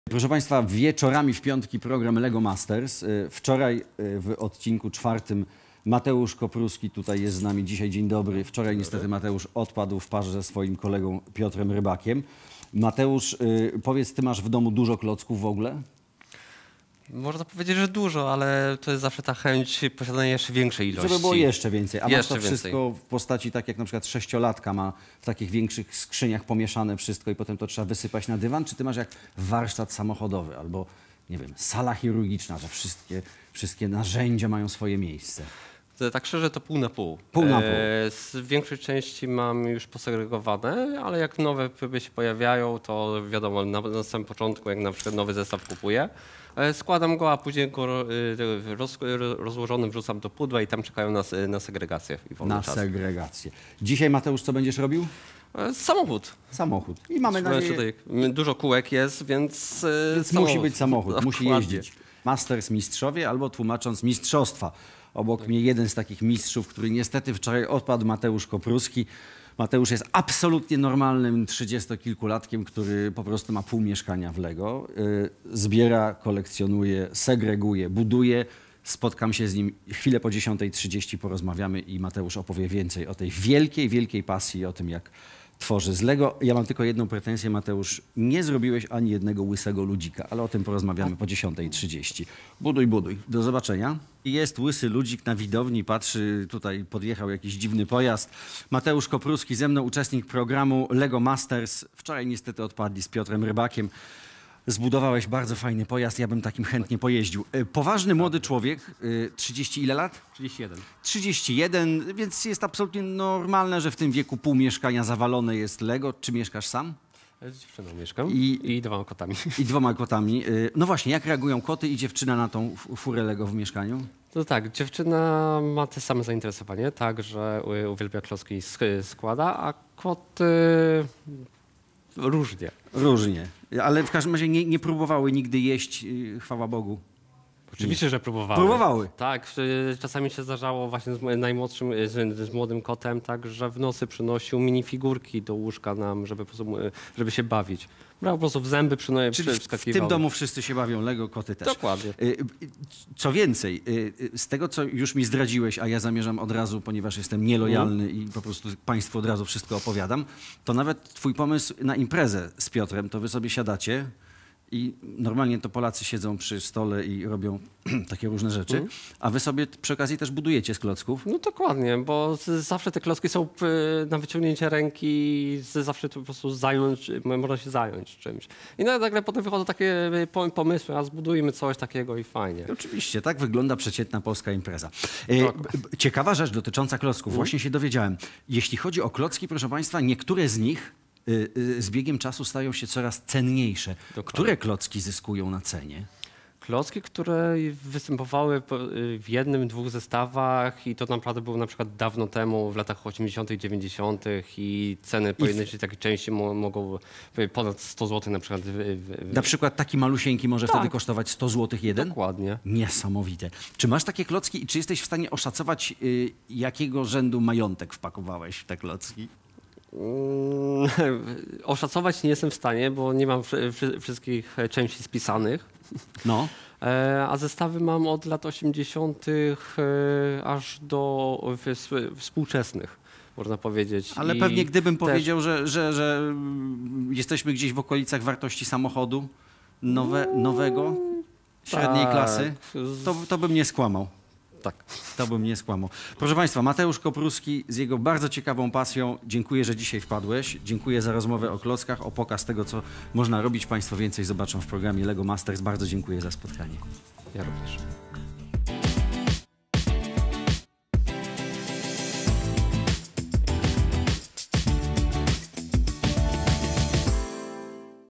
Proszę Państwa, wieczorami w piątki program Lego Masters. Wczoraj w odcinku 4 Mateusz Kopruski tutaj jest z nami dzisiaj. Dzień dobry. Wczoraj niestety Mateusz odpadł w parze ze swoim kolegą Piotrem Rybakiem. Mateusz, powiedz, ty masz w domu dużo klocków w ogóle? Można powiedzieć, że dużo, ale to jest zawsze ta chęć posiadania jeszcze większej ilości. Żeby było jeszcze więcej. A masz jeszcze to wszystko w postaci tak jak na przykład sześciolatka ma w takich większych skrzyniach pomieszane wszystko i potem to trzeba wysypać na dywan? Czy ty masz jak warsztat samochodowy albo, nie wiem, sala chirurgiczna, że wszystkie narzędzia mają swoje miejsce? Tak szczerze to pół na pół. Pół na pół. Z większej części mam już posegregowane, ale jak nowe próby się pojawiają, to wiadomo, na samym początku, jak na przykład nowy zestaw kupuję, składam go, a później go rozłożony wrzucam do pudła i tam czekają na segregację. I wolny Na czas. segregację. Dzisiaj, Mateusz, co będziesz robił? Samochód. Samochód. I mamy nadzieję, Tutaj dużo kółek jest, więc musi być samochód, musi Dokładnie. jeździć. Masters mistrzowie albo tłumacząc mistrzostwa. Obok mnie jeden z takich mistrzów, który niestety wczoraj odpadł, Mateusz Kopruski. Mateusz jest absolutnie normalnym 30-kilkulatkiem, który po prostu ma pół mieszkania w Lego. Zbiera, kolekcjonuje, segreguje, buduje. Spotkam się z nim chwilę po 10:30, porozmawiamy i Mateusz opowie więcej o tej wielkiej, wielkiej pasji, o tym jak tworzy z Lego. Ja mam tylko jedną pretensję, Mateusz. Nie zrobiłeś ani jednego łysego ludzika, ale o tym porozmawiamy po 10:30. Buduj, buduj. Do zobaczenia. Jest łysy ludzik na widowni, patrzy, tutaj podjechał jakiś dziwny pojazd. Mateusz Kopruski ze mną, uczestnik programu Lego Masters. Wczoraj niestety odpadli z Piotrem Rybakiem. Zbudowałeś bardzo fajny pojazd, ja bym takim chętnie pojeździł. Poważny młody człowiek, 30 ile lat? 31. 31, więc jest absolutnie normalne, że w tym wieku pół mieszkania zawalone jest Lego. Czy mieszkasz sam? Z dziewczyną mieszkam I- i 2 kotami. I 2 kotami. No właśnie, jak reagują koty i dziewczyna na tą furę Lego w mieszkaniu? To tak, dziewczyna ma te same zainteresowanie, tak, że uwielbia klocki i składa, a koty różnie. Różnie. Ale w każdym razie nie próbowały nigdy jeść, chwała Bogu. Oczywiście, że próbowały. Próbowały. Tak, czasami się zdarzało właśnie z najmłodszym, z młodym kotem, tak, że w nocy przynosił minifigurki do łóżka nam, żeby się bawić. Brał po prostu w zęby, Czyli w wskakiwał. tym domu wszyscy się bawią Lego, koty też. Dokładnie. Co więcej, z tego, co już mi zdradziłeś, a ja zamierzam od razu, ponieważ jestem nielojalny i po prostu Państwu od razu wszystko opowiadam, to nawet twój pomysł na imprezę z Piotrem, to wy sobie siadacie i normalnie to Polacy siedzą przy stole i robią takie różne rzeczy, a wy sobie przy okazji też budujecie z klocków. No dokładnie, bo zawsze te klocki są na wyciągnięcie ręki, zawsze to po prostu można się zająć czymś. I nagle potem wychodzą takie pomysły, a zbudujmy coś takiego i fajnie. Oczywiście, tak wygląda przeciętna polska impreza. Tak. Ciekawa rzecz dotycząca klocków, właśnie się dowiedziałem. Jeśli chodzi o klocki, proszę Państwa, niektóre z nich z biegiem czasu stają się coraz cenniejsze. Dokładnie. Które klocki zyskują na cenie? Klocki, które występowały w jednym, 2 zestawach i to naprawdę było na przykład dawno temu, w latach 80., 90. i ceny pojedynczej takiej części mogą ponad 100 zł na przykład. Na przykład taki malusieńki może wtedy kosztować 100 zł jeden? Dokładnie. Niesamowite. Czy masz takie klocki i czy jesteś w stanie oszacować, jakiego rzędu majątek wpakowałeś w te klocki? Oszacować nie jestem w stanie, bo nie mam wszystkich części spisanych. No. A zestawy mam od lat 80. Aż do współczesnych, można powiedzieć. Ale I pewnie gdybym też- powiedział, że jesteśmy gdzieś w okolicach wartości samochodu nowego, średniej Tak. klasy, to bym nie skłamał. Tak. To bym nie skłamał. Proszę Państwa, Mateusz Kopruski z jego bardzo ciekawą pasją. Dziękuję, że dzisiaj wpadłeś. Dziękuję za rozmowę o klockach, o pokaz tego, co można robić. Państwo więcej zobaczą w programie Lego Masters. Bardzo dziękuję za spotkanie. Ja również.